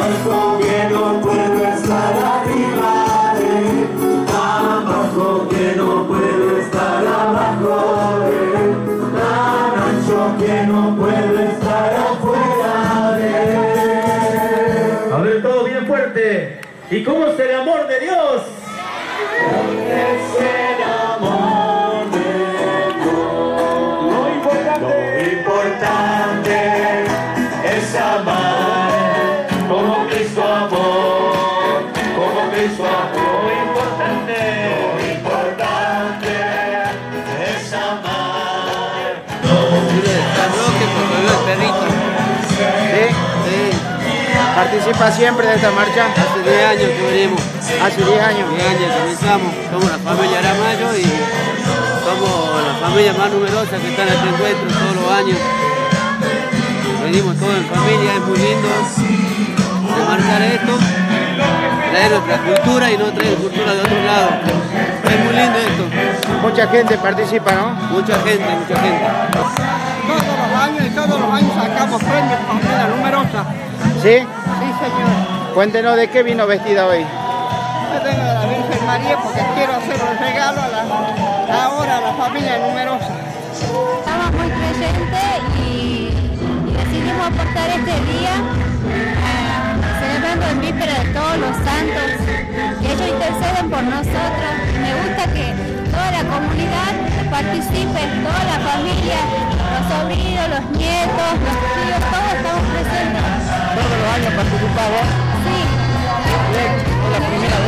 abajo que no puedo estar arriba, tan bajo que no puedo estar abajo, tan ancho que no puedo estar afuera. A ver, todo bien fuerte. ¿Y cómo es el amor de Dios? Es el amor de Dios. Lo importante es amar como Cristo amó, como Cristo amó. Lo importante es amar. ¿Sí? ¿Participa siempre de esta marcha? Hace 10 años que venimos. Hace 10 años. 10 años comenzamos. Somos la familia Aramayo y somos la familia más numerosa que está en este encuentro todos los años. Venimos todos en familia, es muy lindo remarcar esto, traer nuestra cultura y no traer cultura de otro lado. Es muy lindo esto. Mucha gente participa, ¿no? Mucha gente, mucha gente. Todos los años sacamos premios familia numerosa. ¿Sí? Sí, señor. Cuéntenos de qué vino vestida hoy. Yo vengo de la Virgen María porque quiero hacer un regalo ahora a la familia numerosa. Estamos muy creyentes y decidimos aportar este día celebrando en víspera de todos los santos, que ellos interceden por nosotros. Me gusta que toda la comunidad participe, toda la familia, los sobrinos, los nietos, los tíos, todos estamos presentes. ¿Todos los años participamos? Sí. Es la primera